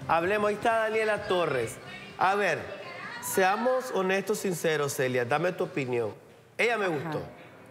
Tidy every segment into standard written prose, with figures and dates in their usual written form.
Hablemos, ahí está Daniela Torres. A ver, seamos honestos, sinceros, Celia, dame tu opinión. Ella me gustó.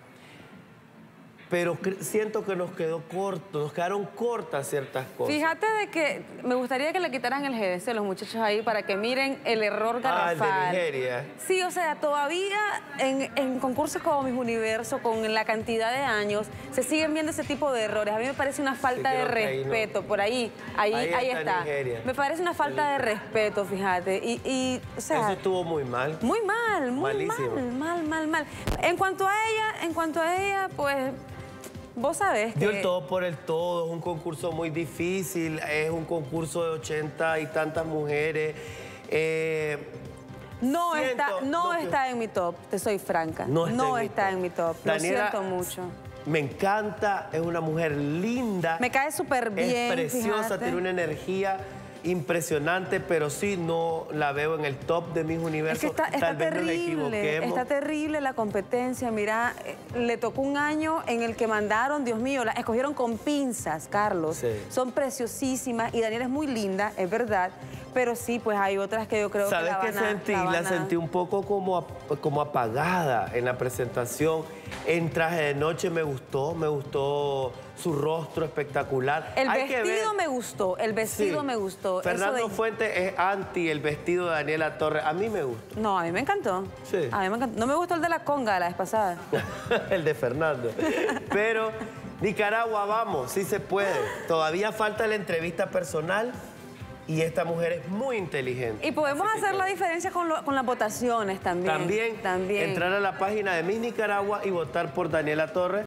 Pero siento que nos quedaron cortas ciertas cosas. Fíjate de que me gustaría que le quitaran el GDC a los muchachos ahí para que miren el error garrafal. Ah, el de Nigeria. Sí, o sea, todavía en concursos como Miss Universo, con la cantidad de años, se siguen viendo ese tipo de errores. A mí me parece una falta de respeto. Por ahí está. Nigeria. Me parece una falta de respeto, fíjate. O sea, eso estuvo muy mal. Muy mal, malísimo. mal. En cuanto a ella, pues... Vos sabés que... Dio el todo por el todo, es un concurso muy difícil, es un concurso de 80 y tantas mujeres. No está en mi top, te soy franca. No está en mi top, Daniela, lo siento mucho. Me encanta, es una mujer linda. Me cae súper bien, es preciosa, fíjate. tiene una energía impresionante, pero sí no la veo en el top de Miss Universo. Es que está Tal vez terrible, nos equivoquemos. está terrible la competencia. Mira, le tocó un año en el que mandaron, Dios mío, la escogieron con pinzas, Carlos. Sí. Son preciosísimas y Daniela es muy linda, es verdad. Pero sí, pues hay otras que yo creo que la van a... La sentí un poco como apagada en la presentación. En Traje de Noche me gustó su rostro espectacar. El vestido me gustó, el vestido me gustó. Fernando Fuentes es anti el vestido de Daniela Torres. A mí me gustó. No, a mí me encantó. Sí. A mí me encantó. No me gustó el de la conga la vez pasada. El de Fernando. Pero Nicaragua, vamos, sí se puede. Todavía falta la entrevista personal. Y esta mujer es muy inteligente. Y podemos hacer la diferencia con las votaciones también. También. Entrar a la página de Miss Nicaragua y votar por Daniela Torres.